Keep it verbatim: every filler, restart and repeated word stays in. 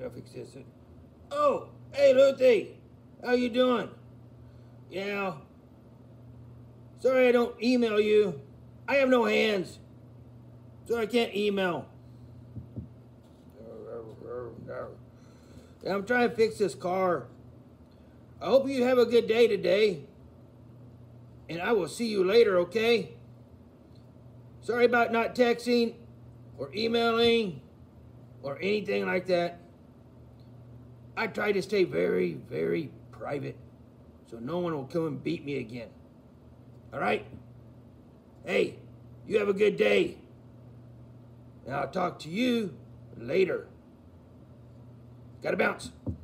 I'll fix this. Oh, hey, Luthy. How you doing? Yeah. Sorry I don't email you. I have no hands, so I can't email. I'm trying to fix this car. I hope you have a good day today. And I will see you later, okay? Sorry about not texting or emailing or anything like that. I try to stay very, very private so no one will come and beat me again. All right? Hey, you have a good day. And I'll talk to you later. Gotta bounce.